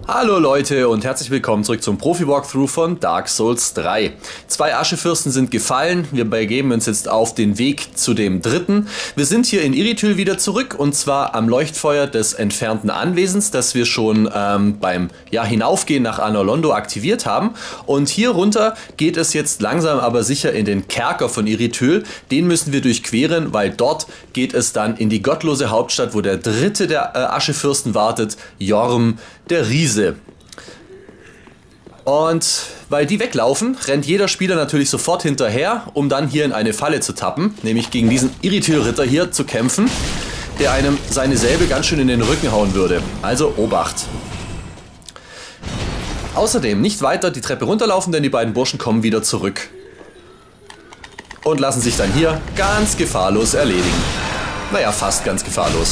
Hallo Leute und herzlich willkommen zurück zum Profi-Walkthrough von Dark Souls 3. 2 Aschefürsten sind gefallen, wir begeben uns jetzt auf den Weg zu dem dritten. Wir sind hier in Irithyll wieder zurück und zwar am Leuchtfeuer des entfernten Anwesens, das wir schon beim Hinaufgehen nach Anor Londo aktiviert haben. Und hier runter geht es jetzt langsam aber sicher in den Kerker von Irithyll. Den müssen wir durchqueren, weil dort geht es dann in die gottlose Hauptstadt, wo der dritte der Aschefürsten wartet, Jorm der Riese. Und weil die weglaufen, rennt jeder Spieler natürlich sofort hinterher, um dann hier in eine Falle zu tappen, nämlich gegen diesen Irithyll-Ritter hier zu kämpfen, der einem seine Säbel ganz schön in den Rücken hauen würde. Also Obacht. Außerdem nicht weiter die Treppe runterlaufen, denn die beiden Burschen kommen wieder zurück. Und lassen sich dann hier ganz gefahrlos erledigen. Naja, fast ganz gefahrlos.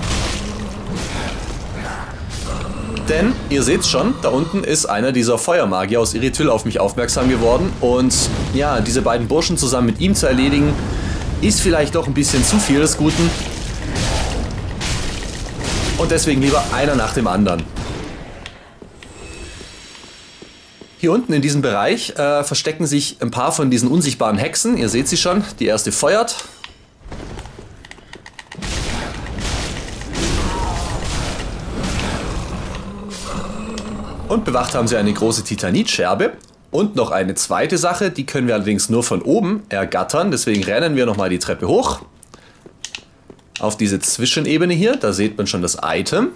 Denn, ihr seht schon, da unten ist einer dieser Feuermagier aus Irithyll auf mich aufmerksam geworden. Und ja, diese beiden Burschen zusammen mit ihm zu erledigen, ist vielleicht doch ein bisschen zu viel des Guten. Und deswegen lieber einer nach dem anderen. Hier unten in diesem Bereich verstecken sich ein paar von diesen unsichtbaren Hexen. Ihr seht sie schon, die erste feuert. Und bewacht haben sie eine große Titanitscherbe. Und noch eine zweite Sache, die können wir allerdings nur von oben ergattern. Deswegen rennen wir nochmal die Treppe hoch. Auf diese Zwischenebene hier, da seht man schon das Item.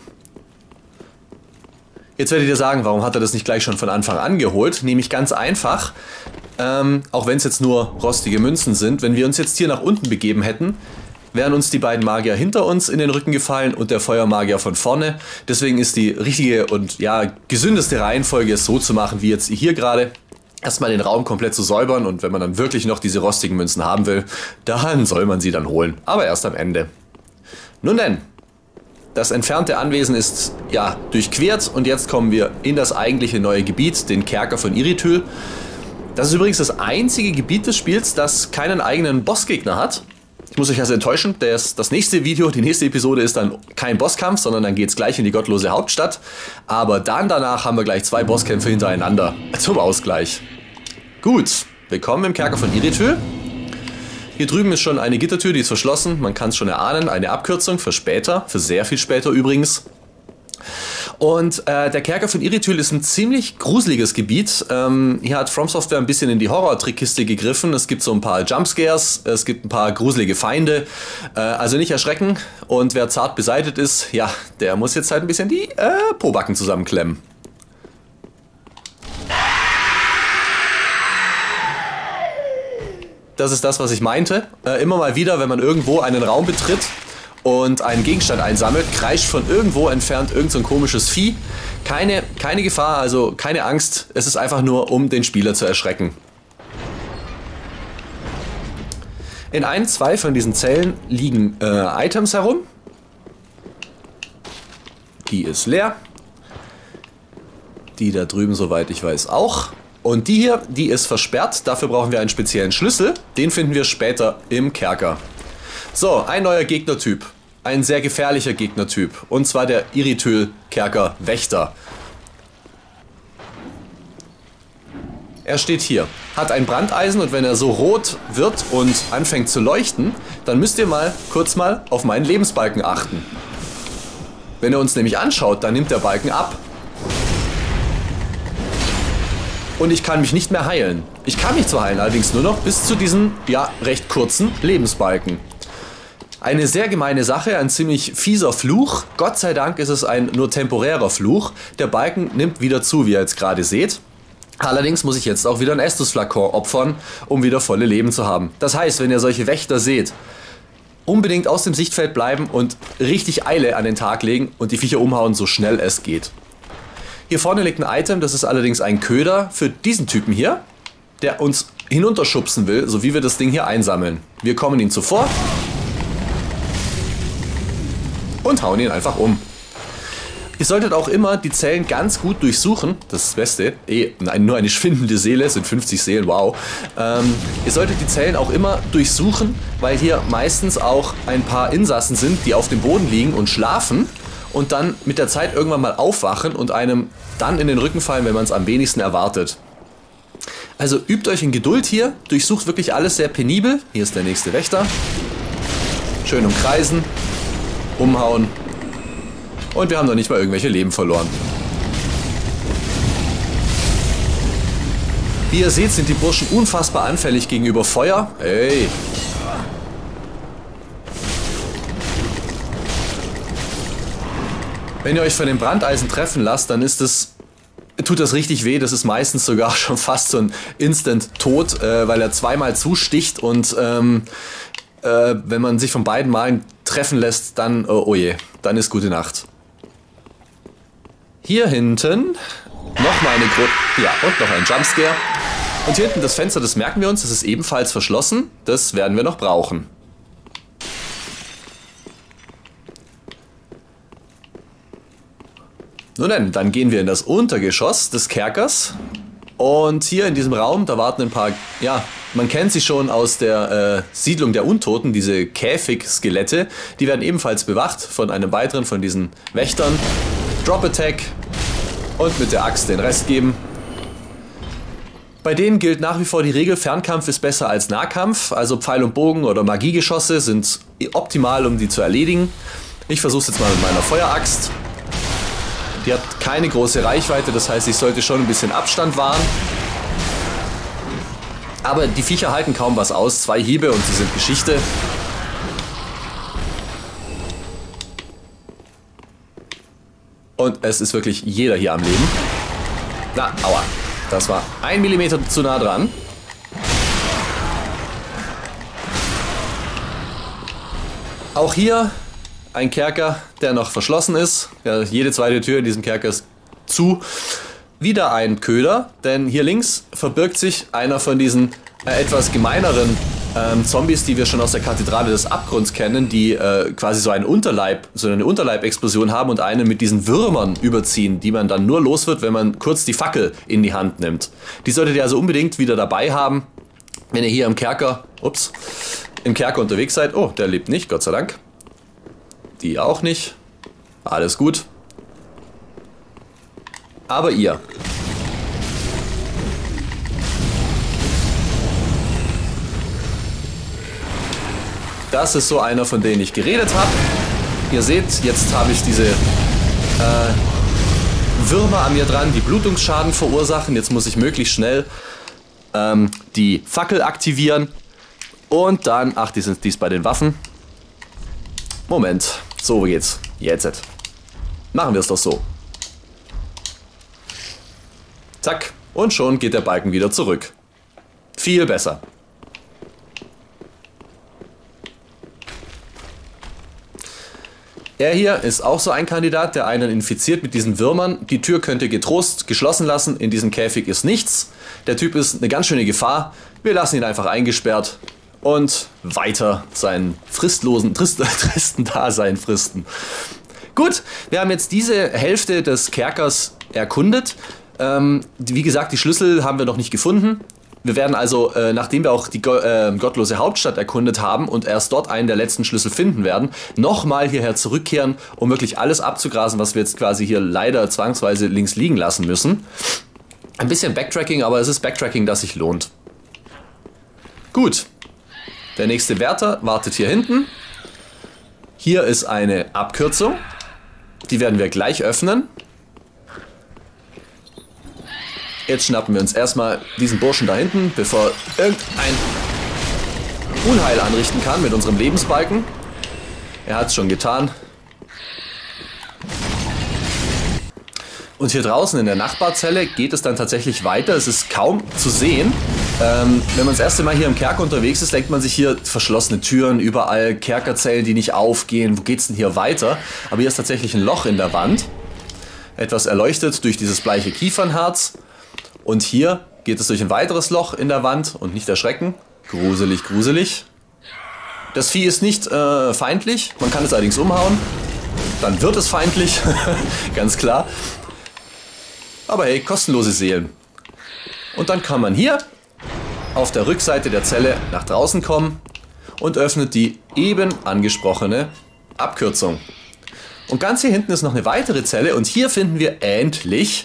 Jetzt werdet ihr sagen, warum hat er das nicht gleich schon von Anfang an geholt? Nämlich ganz einfach, auch wenn es jetzt nur rostige Münzen sind, wenn wir uns jetzt hier nach unten begeben hätten, wären uns die beiden Magier hinter uns in den Rücken gefallen und der Feuermagier von vorne. Deswegen ist die richtige und ja gesündeste Reihenfolge, es so zu machen wie jetzt hier gerade. Erstmal den Raum komplett zu säubern und wenn man dann wirklich noch diese rostigen Münzen haben will, dann soll man sie dann holen. Aber erst am Ende. Nun denn, das entfernte Anwesen ist ja durchquert und jetzt kommen wir in das eigentliche neue Gebiet, den Kerker von Irithyll. Das ist übrigens das einzige Gebiet des Spiels, das keinen eigenen Bossgegner hat. Ich muss euch also enttäuschen, das nächste Video, die nächste Episode ist dann kein Bosskampf, sondern dann geht es gleich in die gottlose Hauptstadt. Aber dann danach haben wir gleich 2 Bosskämpfe hintereinander zum Ausgleich. Gut, willkommen im Kerker von Irithyll. Hier drüben ist schon eine Gittertür, die ist verschlossen, man kann es schon erahnen, eine Abkürzung für später, für sehr viel später übrigens. Und der Kerker von Irithyll ist ein ziemlich gruseliges Gebiet. Hier hat From Software ein bisschen in die Horror-Trickkiste gegriffen. Es gibt so ein paar Jumpscares, es gibt ein paar gruselige Feinde. Also nicht erschrecken. Und wer zart beseitet ist, ja, der muss jetzt halt ein bisschen die Pobacken zusammenklemmen. Das ist das, was ich meinte. Immer mal wieder, wenn man irgendwo einen Raum betritt und einen Gegenstand einsammelt, kreischt von irgendwo entfernt irgend so ein komisches Vieh. Keine Gefahr, also keine Angst. Es ist einfach nur, um den Spieler zu erschrecken. In 1, 2 von diesen Zellen liegen Items herum. Die ist leer. Die da drüben, soweit ich weiß, auch. Und die hier, die ist versperrt. Dafür brauchen wir einen speziellen Schlüssel. Den finden wir später im Kerker. So, ein neuer Gegnertyp. Ein sehr gefährlicher Gegnertyp. Und zwar der Irithyll-Kerker-Wächter. Er steht hier, hat ein Brandeisen und wenn er so rot wird und anfängt zu leuchten, dann müsst ihr kurz mal auf meinen Lebensbalken achten. Wenn er uns nämlich anschaut, dann nimmt der Balken ab. Und ich kann mich nicht mehr heilen. Ich kann mich zwar heilen, allerdings nur noch bis zu diesen, ja, recht kurzen Lebensbalken. Eine sehr gemeine Sache, ein ziemlich fieser Fluch. Gott sei Dank ist es ein nur temporärer Fluch. Der Balken nimmt wieder zu, wie ihr jetzt gerade seht. Allerdings muss ich jetzt auch wieder ein Estus-Flakon opfern, um wieder volle Leben zu haben. Das heißt, wenn ihr solche Wächter seht, unbedingt aus dem Sichtfeld bleiben und richtig Eile an den Tag legen und die Viecher umhauen, so schnell es geht. Hier vorne liegt ein Item, das ist allerdings ein Köder für diesen Typen hier, der uns hinunterschubsen will, so wie wir das Ding hier einsammeln. Wir kommen ihm zuvor und hauen ihn einfach um. Ihr solltet auch immer die Zellen ganz gut durchsuchen. Das ist das Beste. Nur eine schwindende Seele, es sind 50 Seelen, wow. Ihr solltet die Zellen auch immer durchsuchen, weil hier meistens auch ein paar Insassen sind, die auf dem Boden liegen und schlafen. und dann mit der Zeit irgendwann mal aufwachen und einem dann in den Rücken fallen, wenn man es am wenigsten erwartet. Also übt euch in Geduld hier, durchsucht wirklich alles sehr penibel. Hier ist der nächste Wächter. Schön umkreisen, umhauen und wir haben noch nicht mal irgendwelche Leben verloren. Wie ihr seht, sind die Burschen unfassbar anfällig gegenüber Feuer. Hey! Wenn ihr euch von dem Brandeisen treffen lasst, dann tut das richtig weh. Das ist meistens sogar schon fast so ein Instant-Tod, weil er zweimal zusticht und wenn man sich von beiden Malen treffen lässt, dann, oh je, dann ist gute Nacht. Hier hinten nochmal und noch ein Jumpscare. Und hier hinten das Fenster, das merken wir uns, das ist ebenfalls verschlossen. Das werden wir noch brauchen. Nun denn, dann gehen wir in das Untergeschoss des Kerkers. Und hier in diesem Raum, da warten ein paar, ja, man kennt sie schon aus der Siedlung der Untoten, diese Käfig-Skelette. Die werden ebenfalls bewacht von einem weiteren von diesen Wächtern. Drop Attack und mit der Axt den Rest geben. Bei denen gilt nach wie vor die Regel, Fernkampf ist besser als Nahkampf. Also Pfeil und Bogen oder Magiegeschosse sind optimal, um die zu erledigen. Ich versuche es jetzt mal mit meiner Feueraxt. Die hat keine große Reichweite, das heißt, ich sollte schon ein bisschen Abstand wahren. Aber die Viecher halten kaum was aus. 2 Hiebe und sie sind Geschichte. Und es ist wirklich jeder hier am Leben. Na, aua. Das war 1 Millimeter zu nah dran. Auch hier ein Kerker, der noch verschlossen ist. Ja, jede zweite Tür in diesem Kerker ist zu. Wieder ein Köder, denn hier links verbirgt sich einer von diesen etwas gemeineren Zombies, die wir schon aus der Kathedrale des Abgrunds kennen, die quasi so eine Unterleibexplosion haben und einen mit diesen Würmern überziehen, die man dann nur los wird, wenn man kurz die Fackel in die Hand nimmt. Die solltet ihr also unbedingt wieder dabei haben, wenn ihr hier im Kerker unterwegs seid. Oh, der lebt nicht, Gott sei Dank. Die auch nicht. Alles gut. Aber ihr. Das ist so einer, von denen ich geredet habe. Ihr seht, jetzt habe ich diese Würmer an mir dran, die Blutungsschaden verursachen. Jetzt muss ich möglichst schnell die Fackel aktivieren. Und dann, ach, die ist bei den Waffen. Moment, so geht's. Jetzt. Machen wir es doch so. Zack, und schon geht der Balken wieder zurück. Viel besser. Er hier ist auch so ein Kandidat, der einen infiziert mit diesen Würmern. Die Tür könnt ihr getrost geschlossen lassen. In diesem Käfig ist nichts. Der Typ ist eine ganz schöne Gefahr. Wir lassen ihn einfach eingesperrt und weiter seinen tristen Dasein fristen. Gut, wir haben jetzt diese Hälfte des Kerkers erkundet. Wie gesagt, die Schlüssel haben wir noch nicht gefunden. Wir werden also, nachdem wir auch die gottlose Hauptstadt erkundet haben und erst dort einen der letzten Schlüssel finden werden, nochmal hierher zurückkehren, um wirklich alles abzugrasen, was wir jetzt quasi hier leider zwangsweise links liegen lassen müssen. Ein bisschen Backtracking, aber es ist Backtracking, das sich lohnt. Gut, der nächste Wärter wartet hier hinten. Hier ist eine Abkürzung, die werden wir gleich öffnen. Jetzt schnappen wir uns erstmal diesen Burschen da hinten, bevor irgendein Unheil anrichten kann mit unserem Lebensbalken. Er hat es schon getan. Und hier draußen in der Nachbarzelle geht es dann tatsächlich weiter. Es ist kaum zu sehen. Wenn man das erste Mal hier im Kerker unterwegs ist, denkt man sich hier verschlossene Türen, überall Kerkerzellen, die nicht aufgehen. Wo geht's denn hier weiter? Aber hier ist tatsächlich ein Loch in der Wand. Etwas erleuchtet durch dieses bleiche Kiefernharz. Und hier geht es durch ein weiteres Loch in der Wand und nicht erschrecken. Gruselig, gruselig. Das Vieh ist nicht feindlich, man kann es allerdings umhauen. Dann wird es feindlich, ganz klar. Aber hey, kostenlose Seelen. Und dann kann man hier auf der Rückseite der Zelle nach draußen kommen und öffnet die eben angesprochene Abkürzung. Und ganz hier hinten ist noch eine weitere Zelle und hier finden wir endlich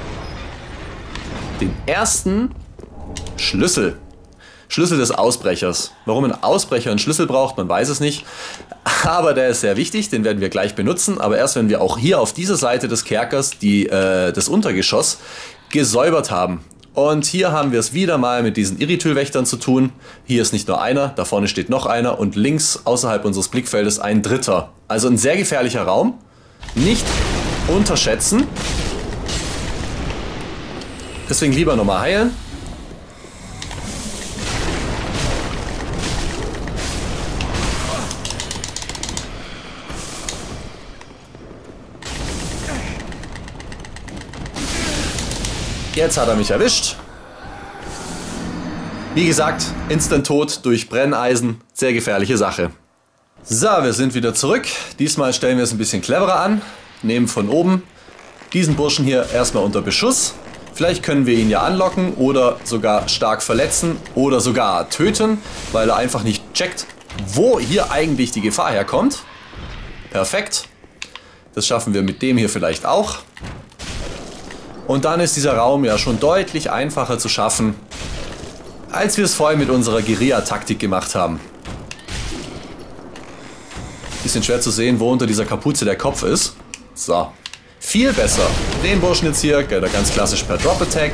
den ersten Schlüssel. Schlüssel des Ausbrechers. Warum ein Ausbrecher einen Schlüssel braucht, man weiß es nicht. Aber der ist sehr wichtig, den werden wir gleich benutzen. Aber erst wenn wir auch hier auf dieser Seite des Kerkers das Untergeschoss gesäubert haben. Und hier haben wir es wieder mal mit diesen Irithyl-Wächtern zu tun. Hier ist nicht nur einer, da vorne steht noch einer und links außerhalb unseres Blickfeldes ein dritter. Also ein sehr gefährlicher Raum. Nicht unterschätzen. Deswegen lieber nochmal heilen. Jetzt hat er mich erwischt. Wie gesagt, Instant Tod durch Brenneisen. Sehr gefährliche Sache. So, wir sind wieder zurück. Diesmal stellen wir es ein bisschen cleverer an. Nehmen von oben diesen Burschen hier erstmal unter Beschuss. Vielleicht können wir ihn ja anlocken oder sogar stark verletzen oder sogar töten, weil er einfach nicht checkt, wo hier eigentlich die Gefahr herkommt. Perfekt. Das schaffen wir mit dem hier vielleicht auch. Und dann ist dieser Raum ja schon deutlich einfacher zu schaffen, als wir es vorher mit unserer Guerilla-Taktik gemacht haben. Bisschen schwer zu sehen, wo unter dieser Kapuze der Kopf ist. So, viel besser. Den Burschen jetzt hier, geht er ganz klassisch per Drop-Attack.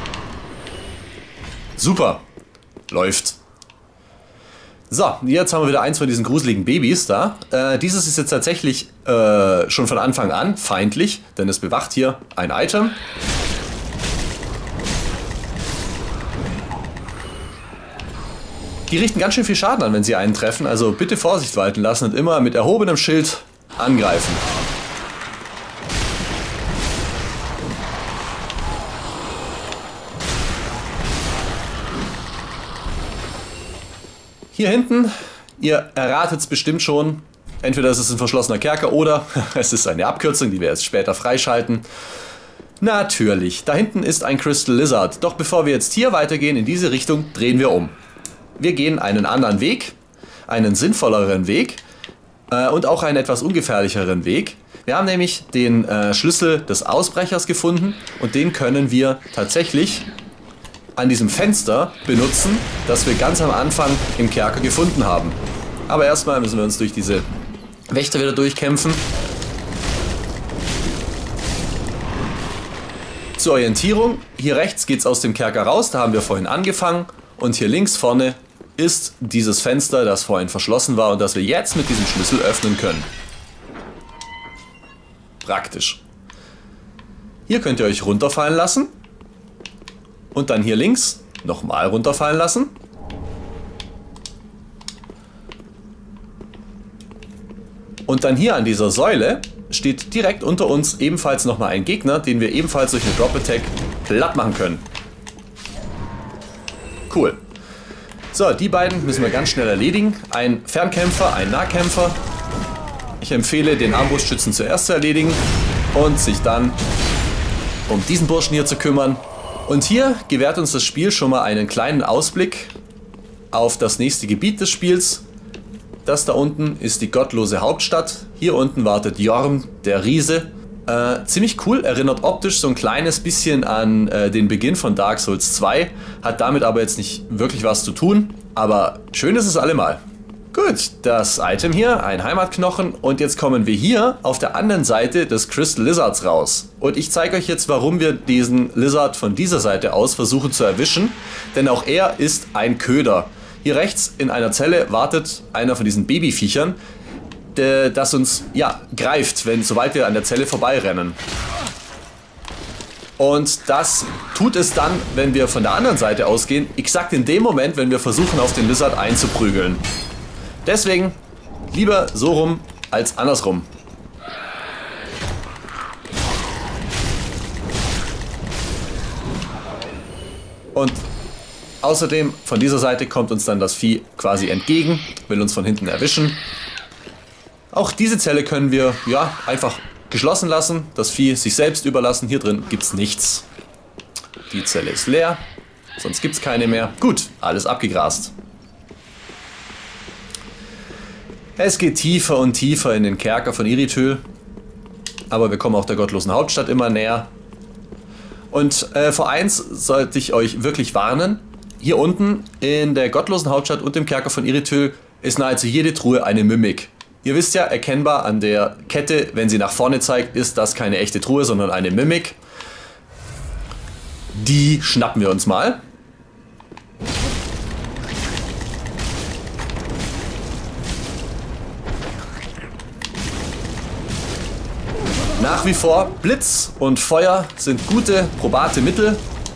Super, läuft. So, jetzt haben wir wieder eins von diesen gruseligen Babys da. Dieses ist jetzt tatsächlich schon von Anfang an feindlich, denn es bewacht hier ein Item. Die richten ganz schön viel Schaden an, wenn sie einen treffen, also bitte Vorsicht walten lassen und immer mit erhobenem Schild angreifen. Hier hinten, ihr erratet es bestimmt schon, entweder ist es ein verschlossener Kerker oder es ist eine Abkürzung, die wir jetzt später freischalten. Natürlich, da hinten ist ein Crystal Lizard, doch bevor wir jetzt hier weitergehen in diese Richtung, drehen wir um. Wir gehen einen anderen Weg, einen sinnvolleren Weg und auch einen etwas ungefährlicheren Weg. Wir haben nämlich den Schlüssel des Ausbrechers gefunden und den können wir tatsächlich an diesem Fenster benutzen, das wir ganz am Anfang im Kerker gefunden haben. Aber erstmal müssen wir uns durch diese Wächter wieder durchkämpfen. Zur Orientierung, hier rechts geht es aus dem Kerker raus, da haben wir vorhin angefangen. Und hier links vorne ist dieses Fenster, das vorhin verschlossen war und das wir jetzt mit diesem Schlüssel öffnen können. Praktisch. Hier könnt ihr euch runterfallen lassen. Und dann hier links nochmal runterfallen lassen. Und dann hier an dieser Säule steht direkt unter uns ebenfalls nochmal ein Gegner, den wir ebenfalls durch eine Drop-Attack platt machen können. Cool. So, die beiden müssen wir ganz schnell erledigen. Ein Fernkämpfer, ein Nahkämpfer. Ich empfehle, den Armbrustschützen zuerst zu erledigen und sich dann um diesen Burschen hier zu kümmern. Und hier gewährt uns das Spiel schon mal einen kleinen Ausblick auf das nächste Gebiet des Spiels. Das da unten ist die gottlose Hauptstadt. Hier unten wartet Jorm, der Riese. Ziemlich cool, erinnert optisch so ein kleines bisschen an den Beginn von Dark Souls 2. Hat damit aber jetzt nicht wirklich was zu tun. Aber schön ist es allemal. Gut, das Item hier, ein Heimatknochen. Und jetzt kommen wir hier auf der anderen Seite des Crystal Lizards raus. Und ich zeige euch jetzt, warum wir diesen Lizard von dieser Seite aus versuchen zu erwischen. Denn auch er ist ein Köder. Hier rechts in einer Zelle wartet einer von diesen Babyviechern, das uns greift, sobald wir an der Zelle vorbeirennen. Und das tut es dann, wenn wir von der anderen Seite ausgehen, exakt in dem Moment, wenn wir versuchen, auf den Lizard einzuprügeln. Deswegen lieber so rum als andersrum. Und außerdem von dieser Seite kommt uns dann das Vieh quasi entgegen, will uns von hinten erwischen. Auch diese Zelle können wir einfach geschlossen lassen, das Vieh sich selbst überlassen. Hier drin gibt es nichts. Die Zelle ist leer, sonst gibt es keine mehr. Gut, alles abgegrast. Es geht tiefer und tiefer in den Kerker von Irithyll. Aber wir kommen auch der gottlosen Hauptstadt immer näher. Und vor eins sollte ich euch wirklich warnen. Hier unten in der gottlosen Hauptstadt und im Kerker von Irithyll ist nahezu jede Truhe eine Mimik. Ihr wisst ja, erkennbar an der Kette, wenn sie nach vorne zeigt, ist das keine echte Truhe, sondern eine Mimik. Die schnappen wir uns mal. Nach wie vor, Blitz und Feuer sind gute, probate Mittel,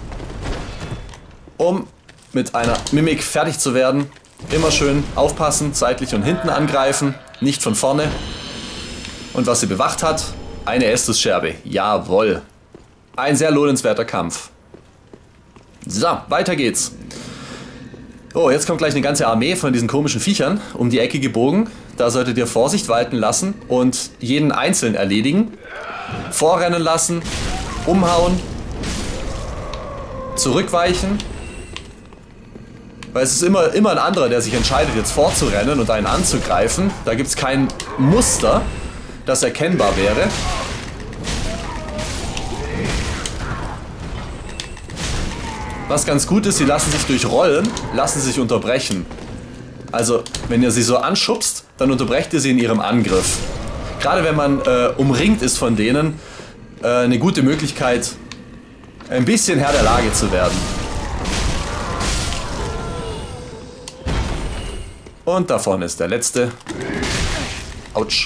um mit einer Mimik fertig zu werden. Immer schön aufpassen, seitlich und hinten angreifen, nicht von vorne. Und was sie bewacht hat, eine Estus-Scherbe. Jawohl. Ein sehr lohnenswerter Kampf. So, weiter geht's. Oh, jetzt kommt gleich eine ganze Armee von diesen komischen Viechern um die Ecke gebogen. Da solltet ihr Vorsicht walten lassen und jeden einzeln erledigen. Vorrennen lassen, umhauen, zurückweichen. Weil es ist immer ein anderer, der sich entscheidet, jetzt vorzurennen und einen anzugreifen. Da gibt es kein Muster, das erkennbar wäre. Was ganz gut ist, sie lassen sich durch Rollen, lassen sich unterbrechen. Also, wenn ihr sie so anschubst, dann unterbrecht ihr sie in ihrem Angriff. Gerade wenn man umringt ist von denen, eine gute Möglichkeit, ein bisschen Herr der Lage zu werden. Und da vorne ist der letzte. Autsch.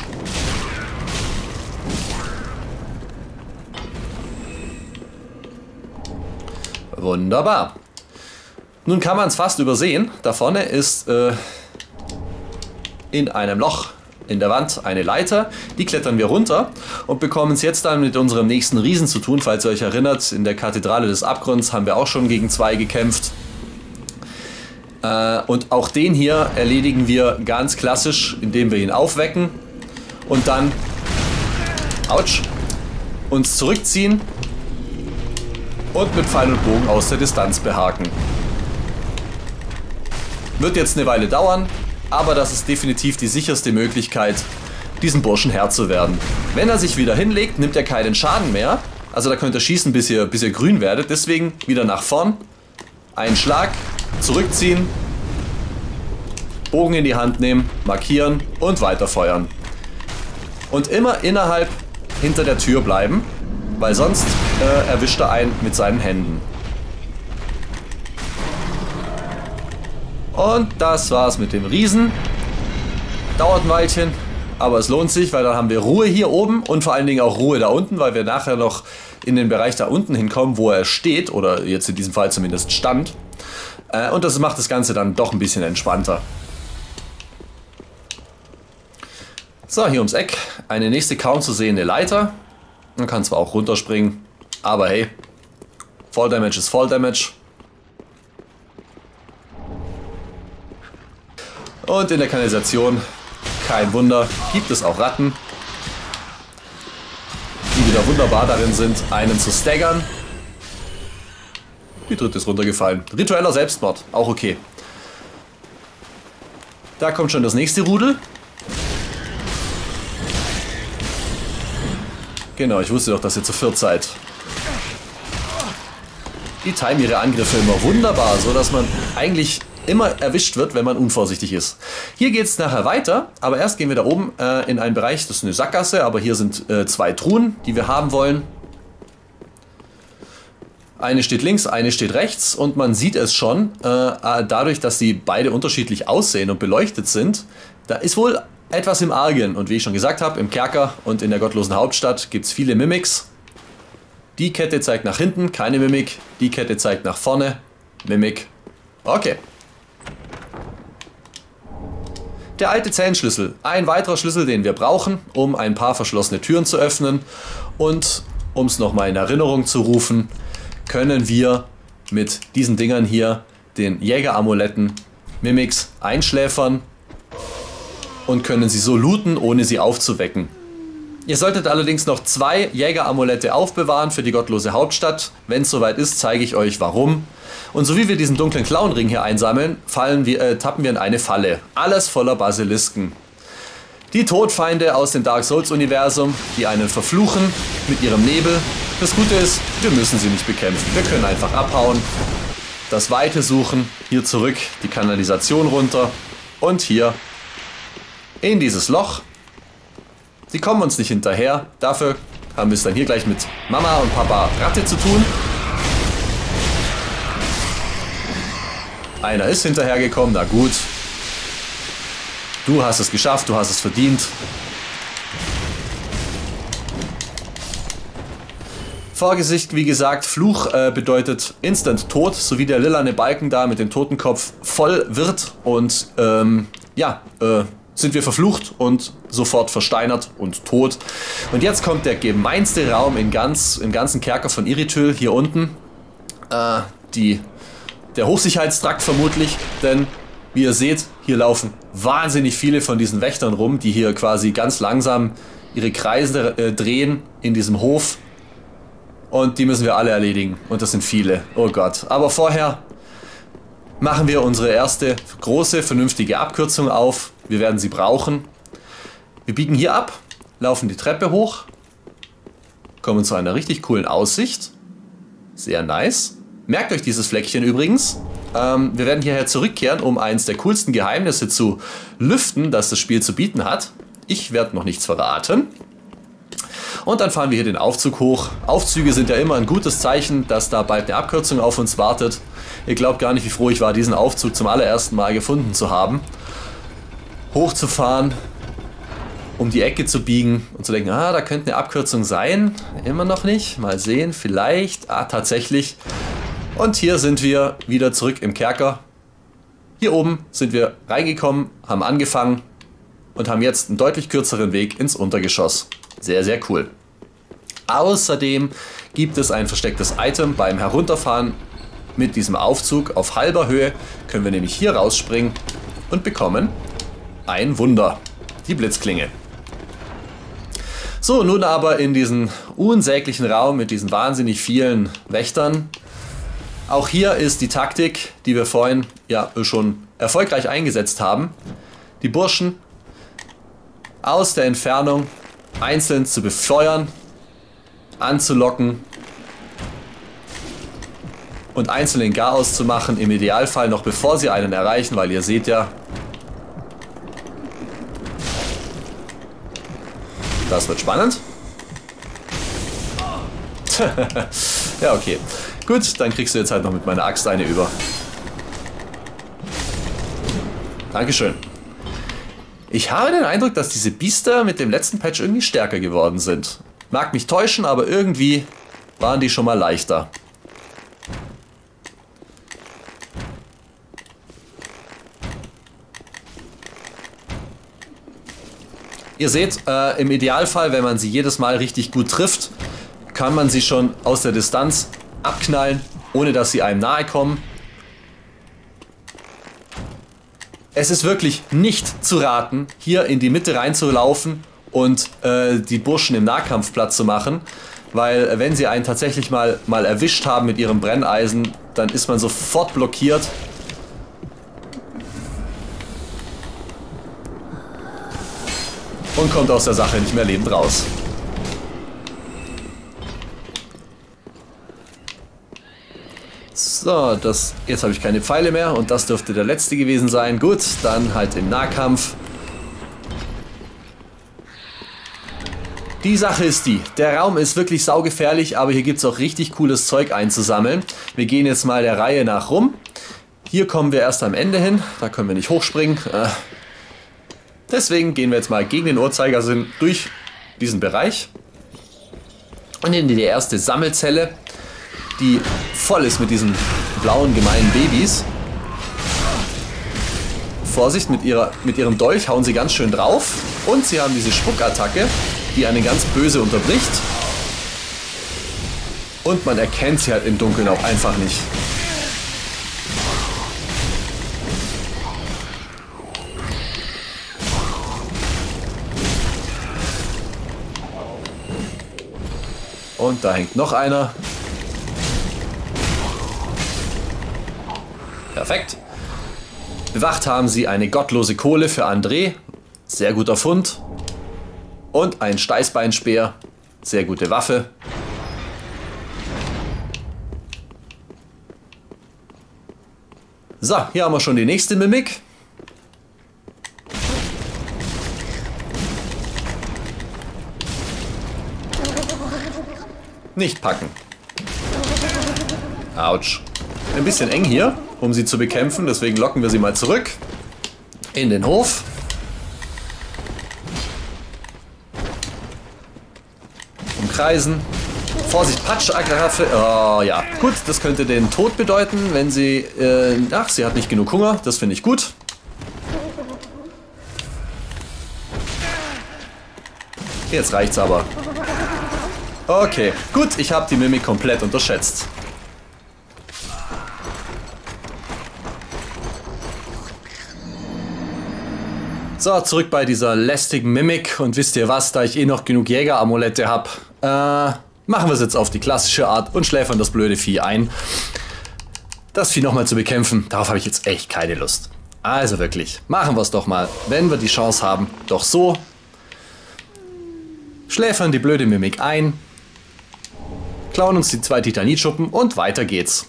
Wunderbar. Nun kann man es fast übersehen. Da vorne ist in einem Loch in der Wand eine Leiter. Die klettern wir runter und bekommen es jetzt dann mit unserem nächsten Riesen zu tun. Falls ihr euch erinnert, in der Kathedrale des Abgrunds haben wir auch schon gegen 2 gekämpft. Und auch den hier erledigen wir ganz klassisch, indem wir ihn aufwecken und dann uns zurückziehen und mit Pfeil und Bogen aus der Distanz behaken. Wird jetzt eine Weile dauern, aber das ist definitiv die sicherste Möglichkeit, diesem Burschen Herr zu werden. Wenn er sich wieder hinlegt, nimmt er keinen Schaden mehr. Also da könnt ihr schießen, bis ihr grün werdet. Deswegen wieder nach vorn, einen Schlag, zurückziehen, Bogen in die Hand nehmen, markieren und weiterfeuern. Und immer innerhalb hinter der Tür bleiben, weil sonst erwischt er einen mit seinen Händen. Und das war's mit dem Riesen. Dauert ein Weilchen, aber es lohnt sich, weil dann haben wir Ruhe hier oben und vor allen Dingen auch Ruhe da unten, weil wir nachher noch in den Bereich da unten hinkommen, wo er steht, oder jetzt in diesem Fall zumindest stand. Und das macht das Ganze dann doch ein bisschen entspannter. So, hier ums Eck eine nächste kaum zu sehende Leiter. Man kann zwar auch runterspringen, aber hey, Fall Damage ist Fall Damage. Und in der Kanalisation, kein Wunder, gibt es auch Ratten, die wieder wunderbar darin sind, einen zu staggern. Die dritte ist runtergefallen. Ritueller Selbstmord, auch okay. Da kommt schon das nächste Rudel. Genau, ich wusste doch, dass ihr zu viert seid. Die timen ihre Angriffe immer wunderbar, so dass man eigentlich immer erwischt wird, wenn man unvorsichtig ist. Hier geht es nachher weiter, aber erst gehen wir da oben in einen Bereich, das ist eine Sackgasse, aber hier sind 2 Truhen, die wir haben wollen. Eine steht links, eine steht rechts und man sieht es schon, dadurch, dass sie beide unterschiedlich aussehen und beleuchtet sind, da ist wohl etwas im Argen. Und wie ich schon gesagt habe, im Kerker und in der gottlosen Hauptstadt gibt es viele Mimics. Die Kette zeigt nach hinten, keine Mimik. Die Kette zeigt nach vorne, Mimik. Okay. Der alte Zellenschlüssel. Ein weiterer Schlüssel, den wir brauchen, um ein paar verschlossene Türen zu öffnen. Und um es nochmal in Erinnerung zu rufen, können wir mit diesen Dingern hier, den Jägeramuletten, Mimics einschläfern und können sie so looten, ohne sie aufzuwecken. Ihr solltet allerdings noch 2 Jägeramulette aufbewahren für die gottlose Hauptstadt. Wenn es soweit ist, zeige ich euch warum. Und so wie wir diesen dunklen Clownring hier einsammeln, tappen wir in eine Falle. Alles voller Basilisken. Die Todfeinde aus dem Dark Souls Universum, die einen verfluchen mit ihrem Nebel. Das Gute ist, wir müssen sie nicht bekämpfen. Wir können einfach abhauen, das Weite suchen, hier zurück, die Kanalisation runter und hier in dieses Loch. Sie kommen uns nicht hinterher. Dafür haben wir es dann hier gleich mit Mama und Papa Ratte zu tun. Einer ist hinterhergekommen, na gut. Du hast es geschafft, du hast es verdient. Vorgesicht, wie gesagt, Fluch bedeutet Instant Tod, so wie der lilane Balken da mit dem Totenkopf voll wird und sind wir verflucht und sofort versteinert und tot. Und jetzt kommt der gemeinste Raum im ganzen Kerker von Irithyll, hier unten. Der Hochsicherheitstrakt vermutlich, denn wie ihr seht, hier laufen wahnsinnig viele von diesen Wächtern rum, die hier quasi ganz langsam ihre Kreise drehen in diesem Hof. Und die müssen wir alle erledigen. Und das sind viele. Oh Gott. Aber vorher machen wir unsere erste große, vernünftige Abkürzung auf. Wir werden sie brauchen. Wir biegen hier ab, laufen die Treppe hoch, kommen zu einer richtig coolen Aussicht. Sehr nice. Merkt euch dieses Fleckchen übrigens. Wir werden hierher zurückkehren, um eins der coolsten Geheimnisse zu lüften, das das Spiel zu bieten hat. Ich werde noch nichts verraten. Und dann fahren wir hier den Aufzug hoch. Aufzüge sind ja immer ein gutes Zeichen, dass da bald eine Abkürzung auf uns wartet. Ihr glaubt gar nicht, wie froh ich war, diesen Aufzug zum allerersten Mal gefunden zu haben. Hochzufahren, um die Ecke zu biegen und zu denken, da könnte eine Abkürzung sein. Immer noch nicht. Mal sehen, vielleicht. Tatsächlich. Und hier sind wir wieder zurück im Kerker. Hier oben sind wir reingekommen, haben angefangen und haben jetzt einen deutlich kürzeren Weg ins Untergeschoss. Sehr, sehr cool. Außerdem gibt es ein verstecktes Item beim Herunterfahren mit diesem Aufzug auf halber Höhe. Können wir nämlich hier rausspringen und bekommen ein Wunder. Die Blitzklinge. So, nun aber in diesen unsäglichen Raum mit diesen wahnsinnig vielen Wächtern. Auch hier ist die Taktik, die wir vorhin ja schon erfolgreich eingesetzt haben. Die Burschen aus der Entfernung einzeln zu befeuern, anzulocken und einzeln in Garaus zu machen, im Idealfall noch bevor sie einen erreichen, weil ihr seht ja, das wird spannend. Ja, okay. Gut, dann kriegst du jetzt halt noch mit meiner Axt eine über. Dankeschön. Ich habe den Eindruck, dass diese Biester mit dem letzten Patch irgendwie stärker geworden sind. Mag mich täuschen, aber irgendwie waren die schon mal leichter. Ihr seht, im Idealfall, wenn man sie jedes Mal richtig gut trifft, kann man sie schon aus der Distanz abknallen, ohne dass sie einem nahe kommen. Es ist wirklich nicht zu raten, hier in die Mitte reinzulaufen und die Burschen im Nahkampf platt zu machen, weil wenn sie einen tatsächlich mal erwischt haben mit ihrem Brenneisen, dann ist man sofort blockiert. Und kommt aus der Sache nicht mehr lebend raus. So, jetzt habe ich keine Pfeile mehr und das dürfte der letzte gewesen sein. Gut, dann halt im Nahkampf. Die Sache ist die, der Raum ist wirklich saugefährlich, aber hier gibt es auch richtig cooles Zeug einzusammeln. Wir gehen jetzt mal der Reihe nach rum. Hier kommen wir erst am Ende hin, da können wir nicht hochspringen. Deswegen gehen wir jetzt mal gegen den Uhrzeigersinn durch diesen Bereich und in die erste Sammelzelle, die voll ist mit diesen blauen gemeinen Babys. Vorsicht, mit ihrem Dolch hauen sie ganz schön drauf und sie haben diese Spuckattacke, die eine ganz böse unterbricht. Und man erkennt sie halt im Dunkeln auch einfach nicht. Und da hängt noch einer. Perfekt. Bewacht haben sie eine gottlose Kohle für André. Sehr guter Fund. Und ein Steißbeinspeer. Sehr gute Waffe. So, hier haben wir schon die nächste Mimik. Nicht packen. Autsch. Ein bisschen eng hier, um sie zu bekämpfen. Deswegen locken wir sie mal zurück. In den Hof. Umkreisen. Vorsicht, Patschaggraffe. Oh ja, gut, das könnte den Tod bedeuten, wenn sie... ach, sie hat nicht genug Hunger. Das finde ich gut. Jetzt reicht's aber. Okay, gut, ich habe die Mimik komplett unterschätzt. So, zurück bei dieser lästigen Mimik. Und wisst ihr was, da ich eh noch genug Jägeramulette habe, machen wir es jetzt auf die klassische Art und schläfern das blöde Vieh ein. Das Vieh nochmal zu bekämpfen, darauf habe ich jetzt echt keine Lust. Also wirklich, machen wir es doch mal, wenn wir die Chance haben, doch so. Schläfern die blöde Mimik ein, klauen uns die 2 Titanitschuppen und weiter geht's.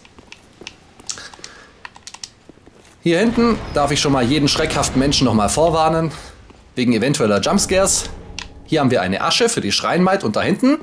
Hier hinten darf ich schon mal jeden schreckhaften Menschen nochmal vorwarnen, wegen eventueller Jumpscares. Hier haben wir eine Asche für die Schreinmaid und da hinten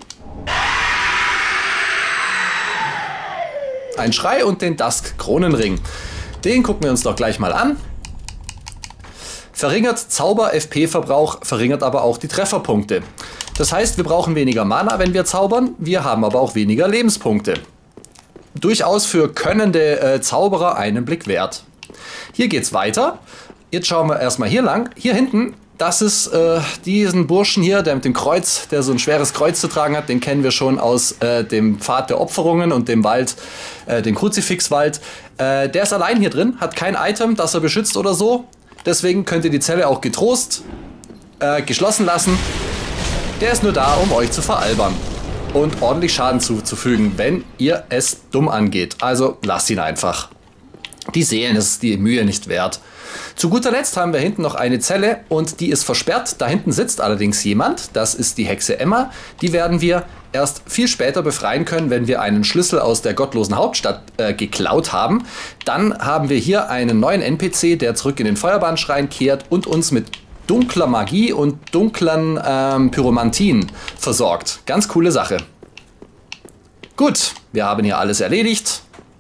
ein Schrei und den Dusk-Kronenring. Den gucken wir uns doch gleich mal an. Verringert Zauber-FP-Verbrauch, verringert aber auch die Trefferpunkte. Das heißt, wir brauchen weniger Mana, wenn wir zaubern, wir haben aber auch weniger Lebenspunkte. Durchaus für könnende Zauberer einen Blick wert. Hier geht's weiter. Jetzt schauen wir erstmal hier lang. Hier hinten, das ist diesen Burschen hier, der mit dem Kreuz, der so ein schweres Kreuz zu tragen hat, den kennen wir schon aus dem Pfad der Opferungen und dem Wald, den Kruzifixwald. Der ist allein hier drin, hat kein Item, das er beschützt oder so. Deswegen könnt ihr die Zelle auch getrost geschlossen lassen. Der ist nur da, um euch zu veralbern und ordentlich Schaden zuzufügen, wenn ihr es dumm angeht. Also lasst ihn einfach. Die sehen, es ist die Mühe nicht wert. Zu guter Letzt haben wir hinten noch eine Zelle und die ist versperrt. Da hinten sitzt allerdings jemand, das ist die Hexe Emma. Die werden wir erst viel später befreien können, wenn wir einen Schlüssel aus der gottlosen Hauptstadt geklaut haben. Dann haben wir hier einen neuen NPC, der zurück in den Feuerbahnschrein kehrt und uns mit dunkler Magie und dunklen Pyromantien versorgt. Ganz coole Sache. Gut, wir haben hier alles erledigt.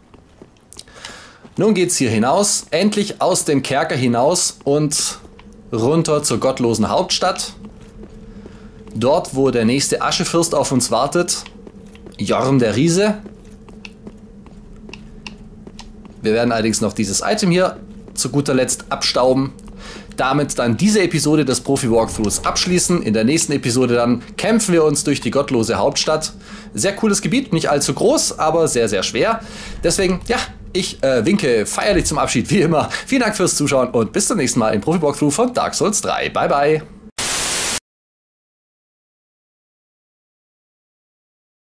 Nun geht's hier hinaus, endlich aus dem Kerker hinaus und runter zur gottlosen Hauptstadt. Dort, wo der nächste Aschefürst auf uns wartet, Jorm der Riese. Wir werden allerdings noch dieses Item hier zu guter Letzt abstauben. Damit dann diese Episode des Profi-Walkthroughs abschließen. In der nächsten Episode dann kämpfen wir uns durch die gottlose Hauptstadt. Sehr cooles Gebiet, nicht allzu groß, aber sehr, sehr schwer. Deswegen, ja, ich winke feierlich zum Abschied, wie immer. Vielen Dank fürs Zuschauen und bis zum nächsten Mal im Profi-Walkthrough von Dark Souls 3. Bye, bye.